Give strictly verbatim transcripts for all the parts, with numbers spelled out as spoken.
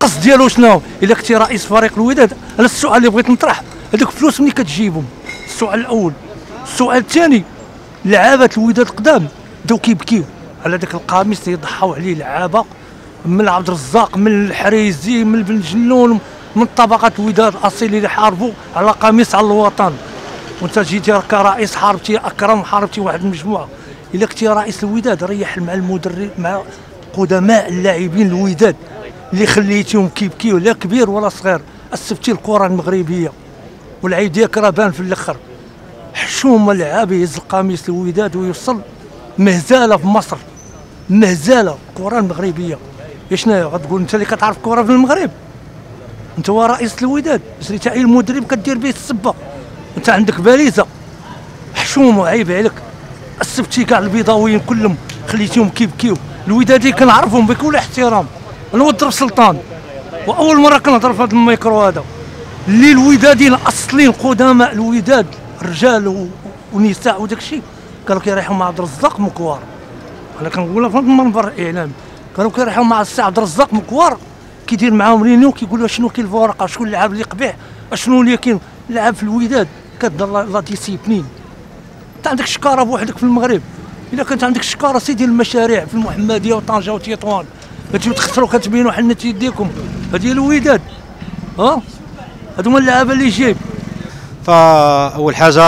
القصد ديالو شنو؟ الا كنتي رئيس فريق الوداد، انا السؤال اللي بغيت نطرح هذوك الفلوس منين كتجيبهم؟ السؤال الاول. السؤال الثاني، لعابه الوداد القدام بداو كيبكيو على ذاك القميص اللي ضحاو عليه لعابه من عبد الرزاق، من الحريزي، من بن جنون، من طبقات الوداد الاصيل اللي حاربوا على قميص على الوطن. وانت جيتي كرئيس حاربتي اكرم، حاربتي واحد المجموعه. الا كنتي رئيس الوداد ريح مع المدرب، مع قدماء اللاعبين الوداد اللي خليتيهم كيبكيو، لا كبير ولا صغير. اسفتي الكره المغربيه والعيب ديالك راه بان في الاخر. حشومه لعاب يهز القميص الوداد ويوصل مهزاله في مصر، مهزاله الكره المغربيه. شنو غتقول انت اللي كتعرف الكره في المغرب؟ انت هو رئيس الوداد، شريتي اي المدرب كدير به السبه، انت عندك باليزه. حشومه عيب عليك. اسفتي كاع البيضاويين كلهم خليتيهم كيبكيو. الودادي كنعرفهم بكل احترام، انا ودرب سلطان واول مره كنهضر في هذا الميكرو هذا. اللي الوداديين الاصليين قدماء الوداد رجال ونساء وداك الشيء كانوا كيريحوا مع عبد الرزاق مكوار. انا كنقولها في هذا المنبر الاعلامي، كانوا كيريحوا مع السي عبد الرزاق مكوار، كيدير معاهم رينيو كيقولوا شنو كاين في الورقه، شكون اللعاب اللي قبيح، شنو اللي كاين. لعب في الوداد كدير لا ديسيبلين. انت عندك شكاره بوحدك في المغرب. الا كانت عندك شكاره سيدي المشاريع في المحمديه وطنجه وتطوان، تجيو تخسروا كتبينوا حنت يديكم. هذه الوداد ها، هادو هما اللعابه اللي جايب. فاول حاجه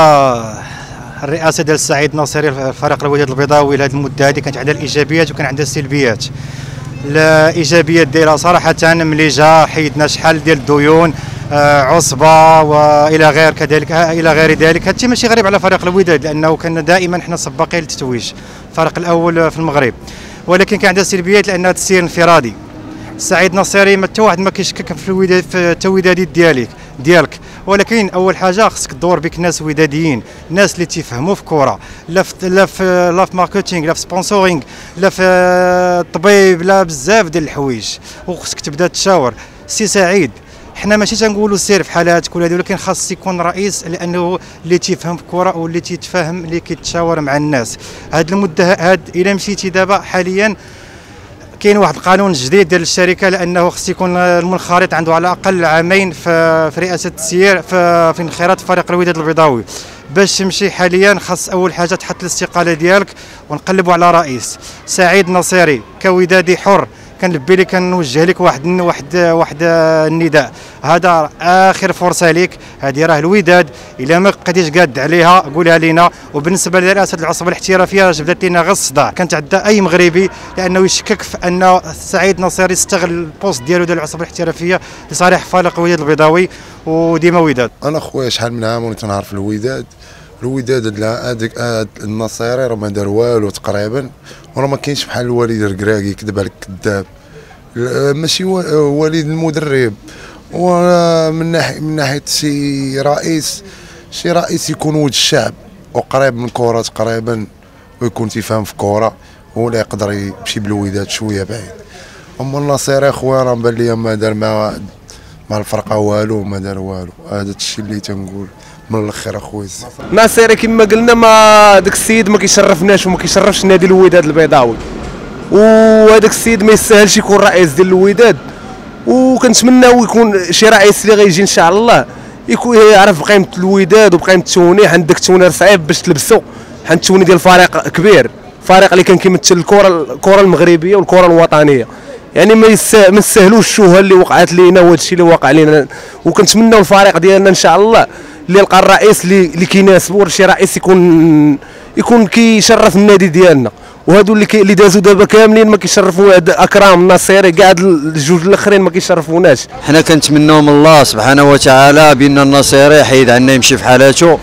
الرئاسه ديال السعيد الناصري فريق الوداد البيضاوي لهذه المده هذه كانت عندها الايجابيات وكان عندها السلبيات. الايجابيات ديالها صراحه ملي جا حيدنا شحال ديال الديون، آه عصبه والى غير كذلك الى غير ذلك. هادشي ماشي غريب على فريق الوداد لانه كان دائما حنا سباقين للتتويج، الفريق الاول في المغرب. ولكن كان عندها سلبيات لانها تسير انفرادي. السعيد الناصري ما حتى واحد ما كيشكك في الوداد في التودادي ديالك ديالك ولكن اول حاجه خصك تدور بك ناس وداديين، ناس اللي تيفهموا في الكره، لا في لا في لا في ماركتينغ، لا في سبونسورينغ، لا في الطبيب، لا بزاف ديال الحوايج. وخصك تبدا تشاور. سي سعيد حنا ماشي تنقولوا سير في حالات كل هذه، ولكن خاص يكون رئيس لانه اللي تيفهم في الكره واللي تيتفاهم اللي كيتشاور مع الناس. هاد المده هاد الا مشيتي دابا حاليا كاين واحد القانون جديد ديال الشركه لانه خص يكون المنخرط عنده على الاقل عامين في في رئاسه التسيير في في انخراط فريق الوداد البيضاوي. باش تمشي حاليا خاص اول حاجه تحط الاستقاله ديالك ونقلبوا على رئيس. سعيد ناصري كودادي حر كنلبي لك كنوجه لك واحد واحد واحد النداء، هذا اخر فرصه لك. هذه راه الوداد الا ما بقيتيش قاد عليها قولها لينا. وبالنسبه لرئاسه العصبه الاحترافيه جبدت لنا غير الصداع. كنتعدى اي مغربي لانه يشكك في ان سعيد ناصري استغل البوست ديالو ديال العصبه الاحترافيه لصالح فريق الوداد البيضاوي وديما وداد. انا خويا شحال من عام وني تنعرف الوداد. الوداد هذاك النصيري راه ما دار والو تقريبا، وراه ما كاينش بحال الوليد الكراكي يكذب عليك كذاب. ماشي وليد المدرب. ومن ناحيه من ناحيه شي رئيس، شي رئيس يكون ولد الشعب وقريب من الكره تقريبا ويكون تيفهم في الكره، هو اللي يقدر يمشي بالوداد شويه بعيد. اما النصيري خويا راه بان لي ما دار مع مع الفرقه والو، ما دار والو. هذا الشيء اللي تنقول من الاخر اخويا. ناصري كما قلنا ما داك السيد ما كيشرفناش وما كيشرفش نادي الوداد البيضاوي، وهذاك السيد ما يستاهلش يكون رئيس ديال الوداد. وكنتمناو يكون شي رئيس اللي غيجي ان شاء الله يكون يعرف بقيمه الوداد وبقيمه التوني. عندك التوني صعيب باش تلبسو، حيت التوني ديال فريق كبير، فريق اللي كان كيمثل الكره الكره المغربيه والكره الوطنيه. يعني ما ما يستاهلوش الشوهه اللي وقعت لينا وهذا الشيء اللي واقع لينا. وكنتمناو الفريق ديالنا ان شاء الله اللي يلقى الرئيس اللي اللي كيناسبو، شي رئيس يكون يكون كيشرف النادي ديالنا. وهادو اللي كي اللي دازو دابا كاملين ما كيشرفوا. اكرام الناصري كاع الجوج الاخرين ما كيشرفوناش. حنا كنتمناو من الله سبحانه وتعالى بان الناصري يحيد عنا يمشي في حالاته،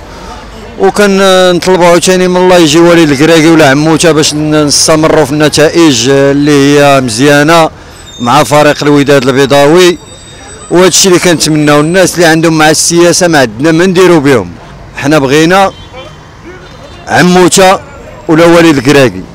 وكنطلبوا عاوتاني من الله يجي وليد الكراكي ولا عموته باش نستمروا في النتائج اللي هي مزيانه مع فريق الوداد البيضاوي. وهذا الشيء اللي كنتمناو. الناس اللي عندهم مع السياسه ما عندنا ما نديروا بهم. حنا بغينا عموته ولا وليد الكراكي.